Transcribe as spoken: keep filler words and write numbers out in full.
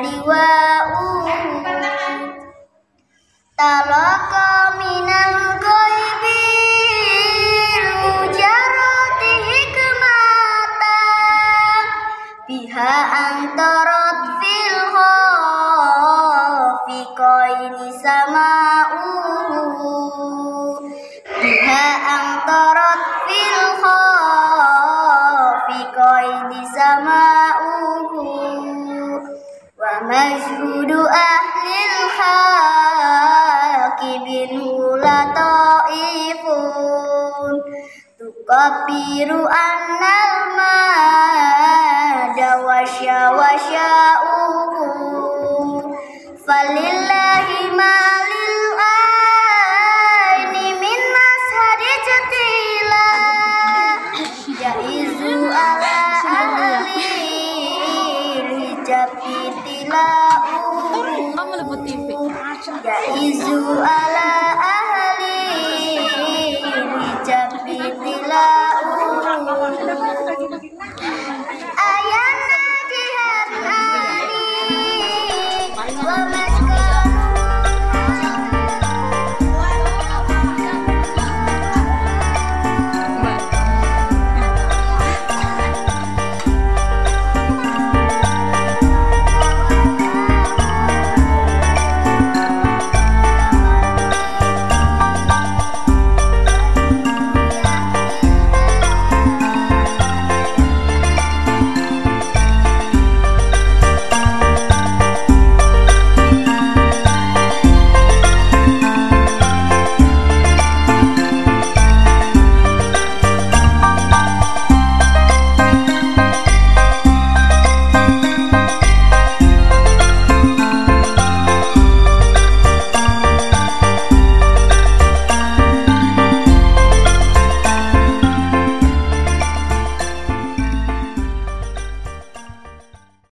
liwa'u talaka minal ghaibil mujarrati hikmatan biha antarat fil khafiqaini sama'uhu biha antarat fil khafiqaini sama'uhu wa majhudu ahlil haqibin hula ta'ifun tukabiru annal mada wasya wasya'uhu falillahi malil aini min mashari jatila jaizu ala ahli hijab tilau jaizu ala ahli hijab tilau